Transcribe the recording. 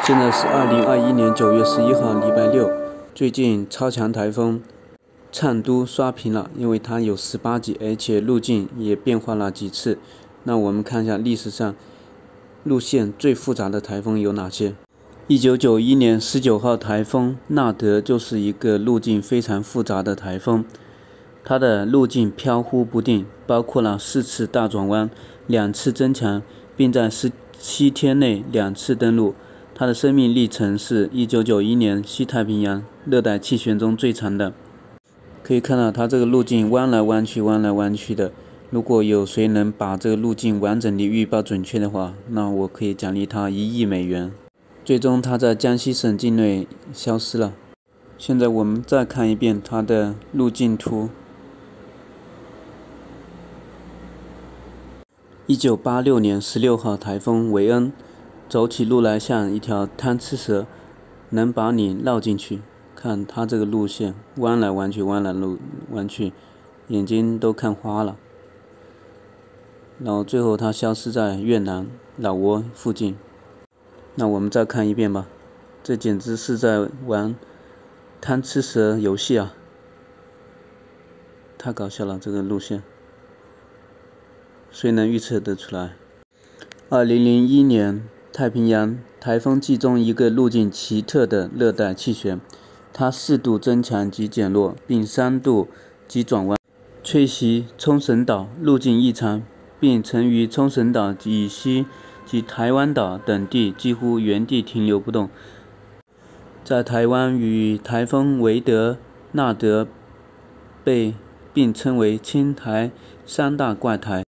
现在是2021年9月11号，礼拜六。最近超强台风燦都刷屏了，因为它有18级，而且路径也变化了几次。那我们看一下历史上路线最复杂的台风有哪些。1991年19号台风纳德就是一个路径非常复杂的台风，它的路径飘忽不定，包括了4次大转弯、2次增强，并在17天内2次登陆。它的生命历程是1991年西太平洋热带气旋中最长的。可以看到它这个路径弯来弯去、弯来弯去的。如果有谁能把这个路径完整地预报准确的话，那我可以奖励他1亿美元。最终它在江西省境内消失了。现在我们再看一遍它的路径图。1986年16号台风韦恩，走起路来像一条贪吃蛇，能把你绕进去。看它这个路线，弯来弯去，弯来弯去，眼睛都看花了。然后最后它消失在越南老挝附近。那我们再看一遍吧，这简直是在玩贪吃蛇游戏啊！太搞笑了，这个路线，谁能预测得出来？2001年太平洋台风季中一个路径奇特的热带气旋，它4度增强及减弱，并3度及转弯，吹袭冲绳岛，路径异常，并曾于冲绳岛以西及台湾岛等地几乎原地停留不动。在台湾与台风维德、纳德并称为青台3大怪台。